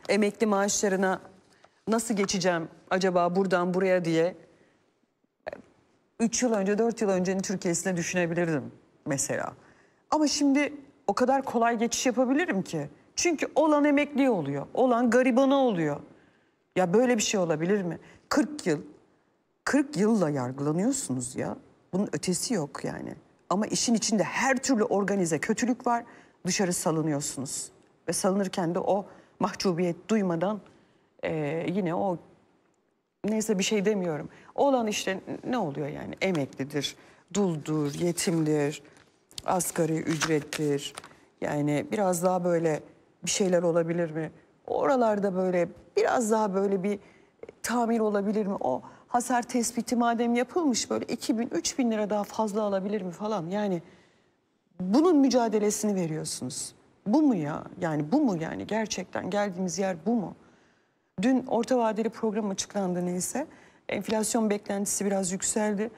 emekli maaşlarına nasıl geçeceğim acaba buradan buraya diye 3 yıl önce, 4 yıl öncenin Türkiye'sine düşünebilirdim mesela. Ama şimdi o kadar kolay geçiş yapabilirim ki. Çünkü olan emekli oluyor, olan garibanı oluyor. Ya böyle bir şey olabilir mi? 40 yılla yargılanıyorsunuz ya. Bunun ötesi yok yani. Ama işin içinde her türlü organize kötülük var. Dışarı salınıyorsunuz. Ve salınırken de o mahcubiyet duymadan yine o neyse bir şey demiyorum. Olan işte ne oluyor yani? Emeklidir, duldur, yetimdir, asgari ücrettir. Yani biraz daha böyle bir şeyler olabilir mi? Oralarda böyle biraz daha böyle bir tamir olabilir mi? O hasar tespiti madem yapılmış böyle 2.000-3.000 lira daha fazla alabilir mi falan? Yani bunun mücadelesini veriyorsunuz. Bu mu ya? Yani bu mu yani? Gerçekten geldiğimiz yer bu mu? Dün orta vadeli program açıklandı neyse. Enflasyon beklentisi biraz yükseldi.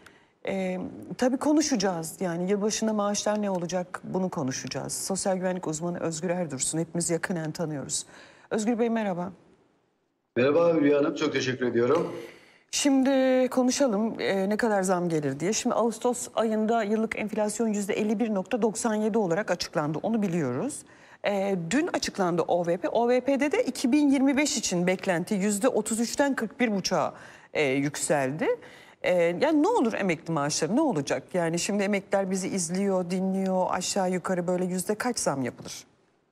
Tabii konuşacağız. Yani yılbaşında maaşlar ne olacak bunu konuşacağız. Sosyal güvenlik uzmanı Özgür Erdursun. Hepimiz yakinen tanıyoruz. Özgür Bey merhaba. Merhaba Hülya Hanım, çok teşekkür ediyorum. Şimdi konuşalım ne kadar zam gelir diye. Şimdi Ağustos ayında yıllık enflasyon %51.97 olarak açıklandı. Onu biliyoruz. Dün açıklandı OVP. OVP'de de 2025 için beklenti %33'ten 41,5'a yükseldi. Yani ne olur emekli maaşları ne olacak? Yani şimdi emekliler bizi izliyor, dinliyor. Aşağı yukarı böyle yüzde kaç zam yapılır?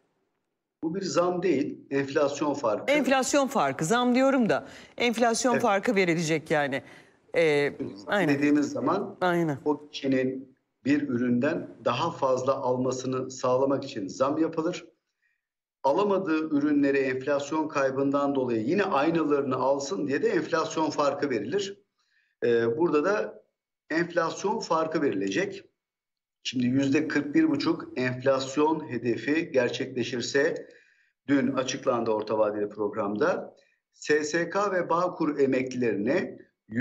Bu bir zam değil, enflasyon farkı. Enflasyon farkı, zam diyorum da enflasyon Evet. farkı verilecek yani. Aynen. Dediğimiz zaman Aynen. o kişinin bir üründen daha fazla almasını sağlamak için zam yapılır. Alamadığı ürünleri enflasyon kaybından dolayı yine aynılarını alsın diye de enflasyon farkı verilir. Burada da enflasyon farkı verilecek. Şimdi %41,5 enflasyon hedefi gerçekleşirse dün açıklandı orta vadeli programda. SSK ve Bağkur emeklilerine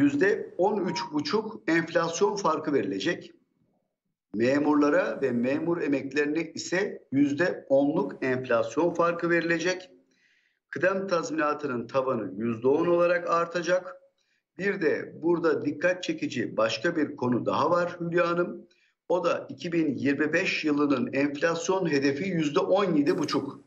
%13,5 enflasyon farkı verilecek. Memurlara ve memur emeklilerine ise %10'luk enflasyon farkı verilecek. Kıdem tazminatının tavanı %10 olarak artacak. Bir de burada dikkat çekici başka bir konu daha var Hülya Hanım. O da 2025 yılının enflasyon hedefi %17,5.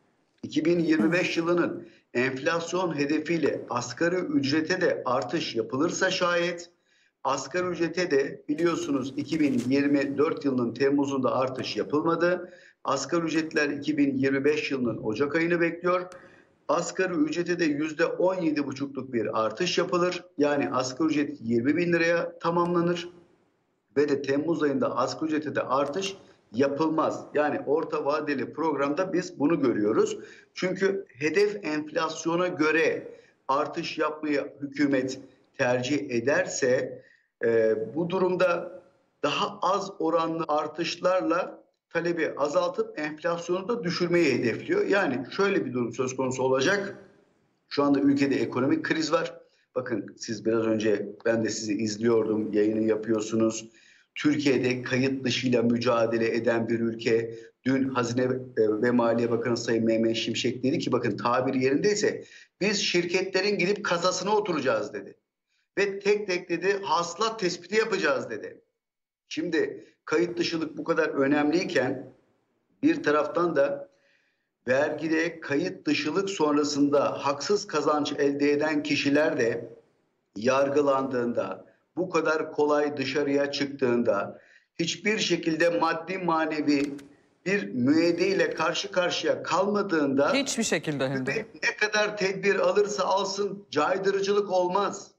2025 yılının enflasyon hedefiyle asgari ücrete de artış yapılırsa şayet, asgari ücrete de biliyorsunuz 2024 yılının Temmuz'unda artış yapılmadı. Asgari ücretler 2025 yılının Ocak ayını bekliyor. Asgari ücrete de %17,5'luk bir artış yapılır. Yani asgari ücret 20.000 liraya tamamlanır. Ve de Temmuz ayında asgari ücrete de artış yapılmaz. Yani orta vadeli programda biz bunu görüyoruz. Çünkü hedef enflasyona göre artış yapmayı hükümet tercih ederse bu durumda daha az oranlı artışlarla talebi azaltıp enflasyonu da düşürmeyi hedefliyor. Yani şöyle bir durum söz konusu olacak. Şu anda ülkede ekonomik kriz var. Bakın siz biraz önce ben de sizi izliyordum, yayını yapıyorsunuz. Türkiye'de kayıt dışıyla mücadele eden bir ülke. Dün Hazine ve Maliye Bakanı Sayın Mehmet Şimşek dedi ki bakın tabir yerindeyse biz şirketlerin gidip kasasına oturacağız dedi. Ve tek tek dedi hasılat tespiti yapacağız dedi. Şimdi kayıt dışılık bu kadar önemliyken bir taraftan da vergide kayıt dışılık sonrasında haksız kazanç elde eden kişiler de yargılandığında, bu kadar kolay dışarıya çıktığında, hiçbir şekilde maddi manevi bir müeyyideyle karşı karşıya kalmadığında Hiçbir şekilde hem de. ne kadar tedbir alırsa alsın caydırıcılık olmaz.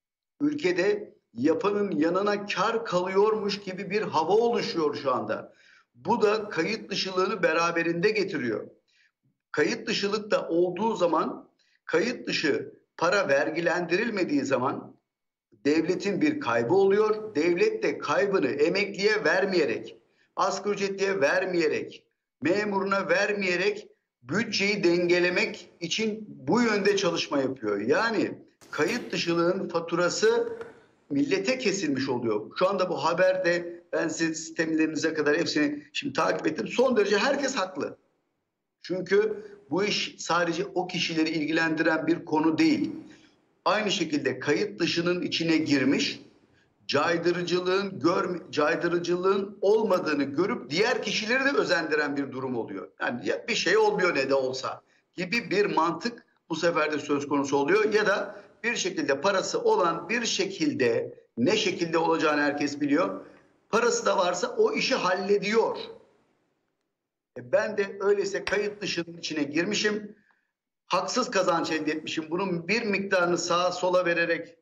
Ülkede yapanın yanına kar kalıyormuş gibi bir hava oluşuyor şu anda. Bu da kayıt dışılığını beraberinde getiriyor. Kayıt dışılık da olduğu zaman, kayıt dışı para vergilendirilmediği zaman devletin bir kaybı oluyor. Devlet de kaybını emekliye vermeyerek, asgari ücretliye vermeyerek, memuruna vermeyerek bütçeyi dengelemek için bu yönde çalışma yapıyor. Yani kayıt dışılığın faturası millete kesilmiş oluyor. Şu anda bu haberde ben size sistemlerinize kadar hepsini şimdi takip ettim. Son derece herkes haklı. Çünkü bu iş sadece o kişileri ilgilendiren bir konu değil. Aynı şekilde kayıt dışının içine girmiş, caydırıcılığın olmadığını görüp diğer kişileri de özendiren bir durum oluyor. Yani bir şey olmuyor ne de olsa gibi bir mantık bu sefer de söz konusu oluyor. Ya da bir şekilde parası olan bir şekilde, ne şekilde olacağını herkes biliyor. Parası da varsa o işi hallediyor. Ben de öyleyse kayıt dışının içine girmişim. Haksız kazanç elde etmişim. Bunun bir miktarını sağa sola vererek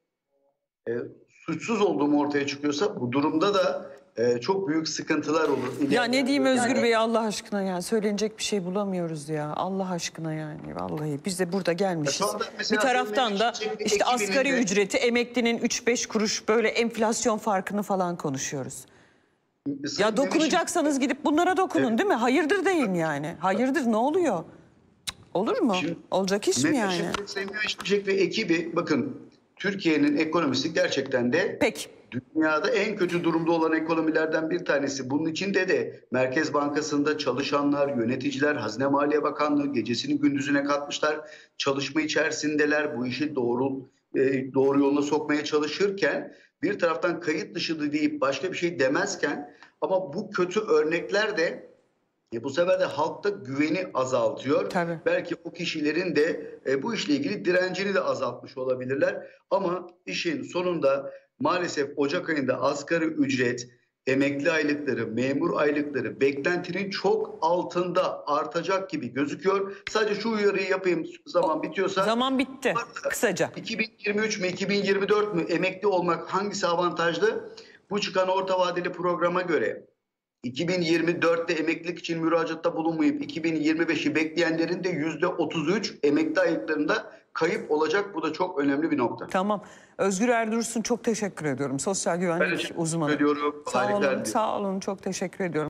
suçsuz olduğum ortaya çıkıyorsa bu durumda da çok büyük sıkıntılar olur. Ya ne diyeyim Özgür Bey, Allah aşkına ya, söylenecek bir şey bulamıyoruz ya. Allah aşkına yani, vallahi biz de burada gelmişiz. Bir taraftan da işte asgari ücreti, emeklinin 3-5 kuruş böyle enflasyon farkını falan konuşuyoruz. Ya dokunacaksanız gidip bunlara dokunun, değil mi? Hayırdır deyin yani. Hayırdır, ne oluyor? Olur mu? Şimdi, olacak iş mi yani? Mehmet Şimşek ve ekibi, bakın, Türkiye'nin ekonomisi gerçekten de dünyada en kötü durumda olan ekonomilerden bir tanesi. Bunun içinde de Merkez Bankası'nda çalışanlar, yöneticiler, Hazine Maliye Bakanlığı gecesini gündüzüne katmışlar. Çalışma içerisindeler, bu işi doğru yoluna sokmaya çalışırken, bir taraftan kayıt dışı deyip başka bir şey demezken, ama bu kötü örnekler de bu sefer de halkta güveni azaltıyor. Tabii. Belki o kişilerin de bu işle ilgili direncini de azaltmış olabilirler. Ama işin sonunda maalesef Ocak ayında asgari ücret, emekli aylıkları, memur aylıkları beklentinin çok altında artacak gibi gözüküyor. Sadece şu uyarıyı yapayım, zaman bitiyorsa. Zaman bitti, kısaca. 2023 mü 2024 mü emekli olmak hangisi avantajlı? Bu çıkan orta vadeli programa göre 2024'te emeklilik için müracaatta bulunmayıp 2025'i bekleyenlerin de %33 emekli aylıklarında kayıp olacak. Bu da çok önemli bir nokta. Tamam. Özgür Erdursun, çok teşekkür ediyorum. Sosyal güvenlik uzmanı. Ediyorum. Sağ olun, çok teşekkür ediyorum.